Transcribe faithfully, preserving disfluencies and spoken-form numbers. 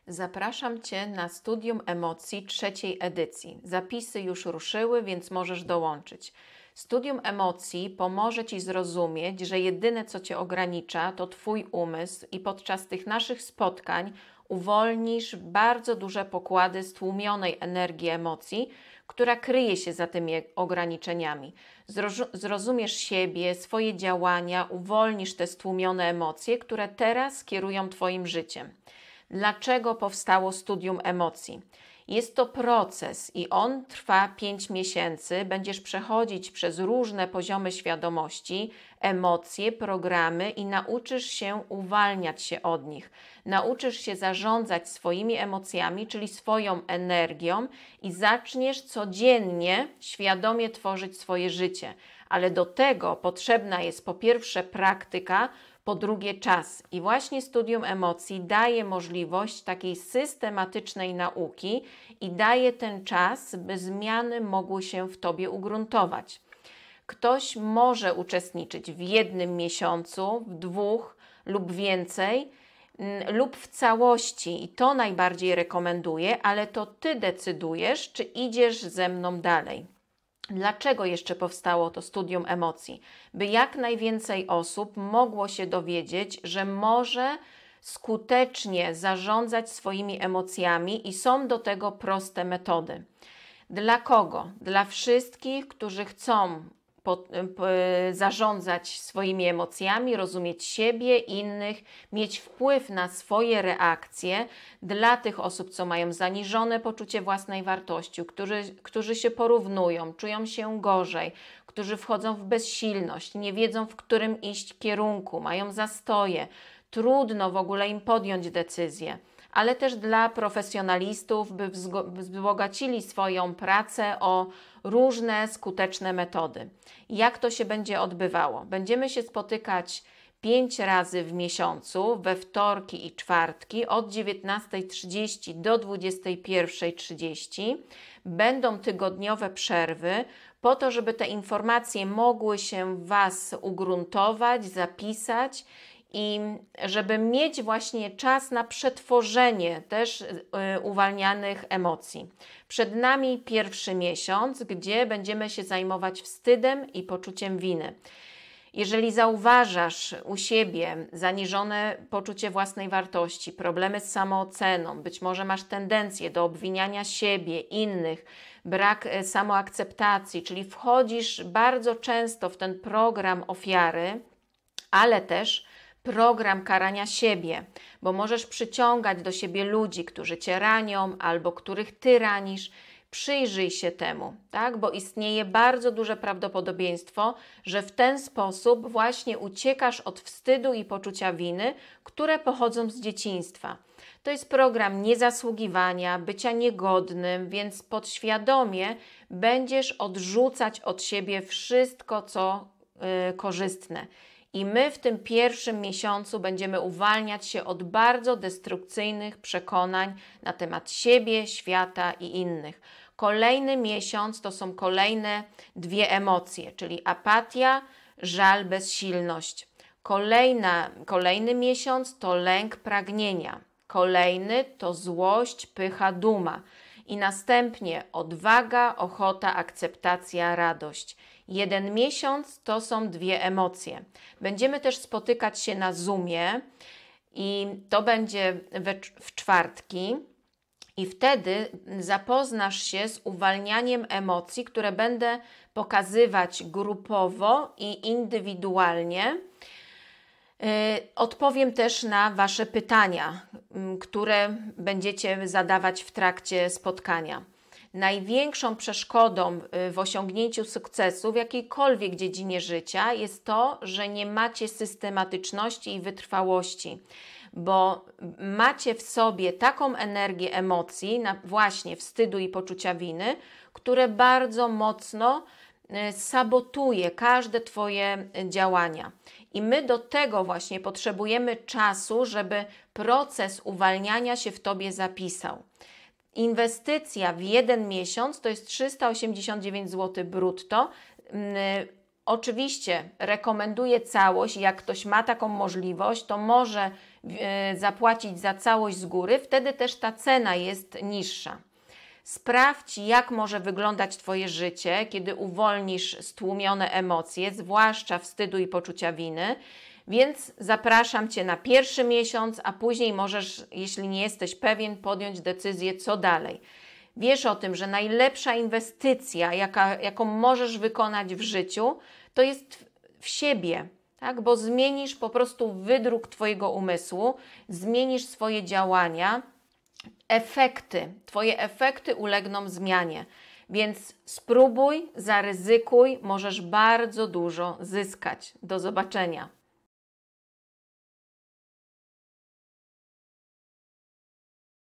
Zapraszam Cię na Studium Emocji trzeciej edycji. Zapisy już ruszyły, więc możesz dołączyć. Studium Emocji pomoże Ci zrozumieć, że jedyne co Cię ogranicza to Twój umysł i podczas tych naszych spotkań uwolnisz bardzo duże pokłady stłumionej energii emocji, która kryje się za tymi ograniczeniami. Zrozumiesz siebie, swoje działania, uwolnisz te stłumione emocje, które teraz kierują Twoim życiem. Dlaczego powstało Studium Emocji? Jest to proces i on trwa pięć miesięcy. Będziesz przechodzić przez różne poziomy świadomości, emocje, programy i nauczysz się uwalniać się od nich. Nauczysz się zarządzać swoimi emocjami, czyli swoją energią i zaczniesz codziennie świadomie tworzyć swoje życie. Ale do tego potrzebna jest po pierwsze praktyka, po drugie czas. I właśnie Studium Emocji daje możliwość takiej systematycznej nauki i daje ten czas, by zmiany mogły się w Tobie ugruntować. Ktoś może uczestniczyć w jednym miesiącu, w dwóch lub więcej, lub w całości i to najbardziej rekomenduję, ale to Ty decydujesz, czy idziesz ze mną dalej. Dlaczego jeszcze powstało to Studium Emocji? By jak najwięcej osób mogło się dowiedzieć, że może skutecznie zarządzać swoimi emocjami i są do tego proste metody. Dla kogo? Dla wszystkich, którzy chcą po, po, zarządzać swoimi emocjami, rozumieć siebie, innych, mieć wpływ na swoje reakcje, dla tych osób, co mają zaniżone poczucie własnej wartości, którzy, którzy się porównują, czują się gorzej, którzy wchodzą w bezsilność, nie wiedzą, w którym iść kierunku, mają zastoje, trudno w ogóle im podjąć decyzję, ale też dla profesjonalistów, by wzbogacili swoją pracę o różne skuteczne metody. Jak to się będzie odbywało? Będziemy się spotykać pięć razy w miesiącu, we wtorki i czwartki od dziewiętnastej trzydzieści do dwudziestej pierwszej trzydzieści. Będą tygodniowe przerwy po to, żeby te informacje mogły się w Was ugruntować, zapisać i żeby mieć właśnie czas na przetworzenie też y, uwalnianych emocji. Przed nami pierwszy miesiąc, gdzie będziemy się zajmować wstydem i poczuciem winy. Jeżeli zauważasz u siebie zaniżone poczucie własnej wartości, problemy z samooceną, być może masz tendencję do obwiniania siebie, innych, brak samoakceptacji, czyli wchodzisz bardzo często w ten program ofiary, ale też program karania siebie, bo możesz przyciągać do siebie ludzi, którzy Cię ranią albo których Ty ranisz. Przyjrzyj się temu, tak? Bo istnieje bardzo duże prawdopodobieństwo, że w ten sposób właśnie uciekasz od wstydu i poczucia winy, które pochodzą z dzieciństwa. To jest program niezasługiwania, bycia niegodnym, więc podświadomie będziesz odrzucać od siebie wszystko, co yy, korzystne. I my w tym pierwszym miesiącu będziemy uwalniać się od bardzo destrukcyjnych przekonań na temat siebie, świata i innych. Kolejny miesiąc to są kolejne dwie emocje, czyli apatia, żal, bezsilność. Kolejna, kolejny miesiąc to lęk pragnienia. Kolejny to złość, pycha, duma. I następnie odwaga, ochota, akceptacja, radość. Jeden miesiąc to są dwie emocje. Będziemy też spotykać się na Zoomie i to będzie we, w czwartki i wtedy zapoznasz się z uwalnianiem emocji, które będę pokazywać grupowo i indywidualnie. Odpowiem też na Wasze pytania, które będziecie zadawać w trakcie spotkania. Największą przeszkodą w osiągnięciu sukcesu w jakiejkolwiek dziedzinie życia jest to, że nie macie systematyczności i wytrwałości, bo macie w sobie taką energię emocji, właśnie wstydu i poczucia winy, które bardzo mocno sabotuje każde Twoje działania. I my do tego właśnie potrzebujemy czasu, żeby proces uwalniania się w Tobie zapisał. Inwestycja w jeden miesiąc to jest trzysta osiemdziesiąt dziewięć złotych brutto. Oczywiście rekomenduję całość, jak ktoś ma taką możliwość, to może e, zapłacić za całość z góry, wtedy też ta cena jest niższa. Sprawdź, jak może wyglądać Twoje życie, kiedy uwolnisz stłumione emocje, zwłaszcza wstydu i poczucia winy. Więc zapraszam Cię na pierwszy miesiąc, a później możesz, jeśli nie jesteś pewien, podjąć decyzję, co dalej. Wiesz o tym, że najlepsza inwestycja, jaka, jaką możesz wykonać w życiu, to jest w siebie, tak? Bo zmienisz po prostu wydruk Twojego umysłu, zmienisz swoje działania, efekty, Twoje efekty ulegną zmianie. Więc spróbuj, zaryzykuj, możesz bardzo dużo zyskać. Do zobaczenia.